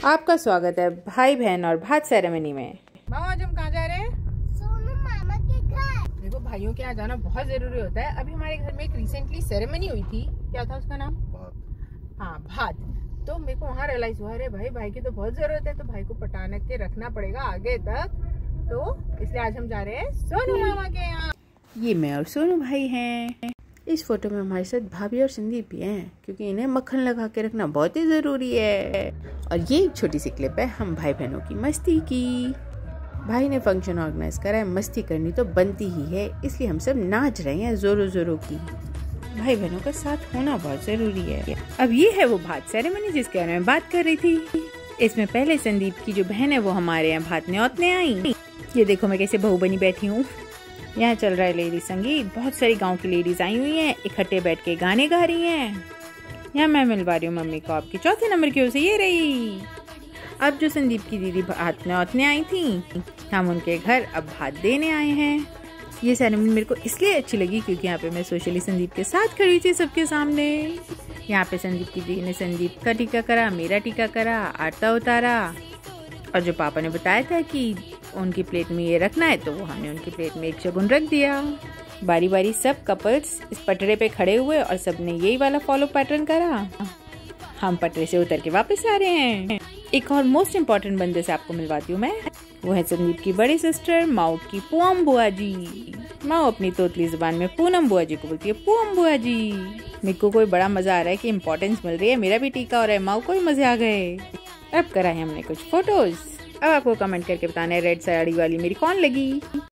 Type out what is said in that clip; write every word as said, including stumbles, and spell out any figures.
आपका स्वागत है भाई बहन और भात सेरेमनी में। माँ आज हम कहाँ जा रहे हैं? सोनू मामा के घर। देखो भाइयों के यहाँ जाना बहुत जरूरी होता है। अभी हमारे घर में एक रिसेंटली सेरेमनी हुई थी, क्या था उसका नाम? भात। हाँ भात। तो मेरे को वहाँ रियलाइज हुआ, अरे भाई भाई की तो बहुत जरूरत है, तो भाई को पटाने के रखना पड़ेगा आगे तक। तो इसलिए आज हम जा रहे हैं सोनू मामा के यहाँ। ये मैं और सोनू भाई हैं। इस फोटो में हमारे साथ भाभी और संदीप भी हैं, क्योंकि इन्हें मक्खन लगा के रखना बहुत ही ज़रूरी है। और ये एक छोटी सी क्लिप है हम भाई बहनों की मस्ती की। भाई ने फंक्शन ऑर्गेनाइज करा है, मस्ती करनी तो बनती ही है, इसलिए हम सब नाच रहे हैं जोरों जोरों की। भाई बहनों का साथ होना बहुत ज़रूरी है। अब ये है वो भात सेरेमनी जिसके बारे में बात कर रही थी। इसमें पहले संदीप की जो बहन है वो हमारे यहाँ भात न्योतने आई। ये देखो मैं कैसे बहू बनी बैठी हूँ। यहाँ चल रहा है लेडीज संगीत, बहुत सारी गांव की लेडीज आई हुई हैं, इकट्ठे बैठ के गाने गा रही हैं। यहाँ मैं मिलवा रही हूँ मम्मी को आपकी चौथे नंबर की ओर से, ये रही। अब जो संदीप की दीदी भात न्योतने आई थी, हम उनके घर अब भात देने आए हैं। ये सेरेमनी मेरे को इसलिए अच्छी लगी क्योंकि यहाँ पे मैं सोशली संदीप के साथ खड़ी थी सबके सामने। यहाँ पे संदीप की दीदी ने संदीप का टीका करा, मेरा टीका करा, आटा उतारा, और जो पापा ने बताया था कि उनकी प्लेट में ये रखना है तो वो हमने उनकी प्लेट में एक शगुन रख दिया। बारी बारी सब कपल्स इस पटरे पे खड़े हुए और सबने यही वाला फॉलो पैटर्न करा। हम पटरे से उतर के वापस आ रहे हैं। एक और मोस्ट इम्पोर्टेंट बंदे से आपको मिलवाती हूँ मैं, वो है संदीप की बड़ी सिस्टर माऊ की पूनम बुआ जी। माऊ अपनी तोतली जुबान में पूनम बुआ जी को बोलती है पूनम बुआ जी। मेरे को कोई बड़ा मजा आ रहा है कि इम्पोर्टेंस मिल रही है, मेरा भी टीका हो रहा है, माऊ को भी मजे आ गए। अब कराए हमने कुछ फोटोज। अब आपको कमेंट करके बताना है रेड साड़ी वाली मेरी कौन लगी।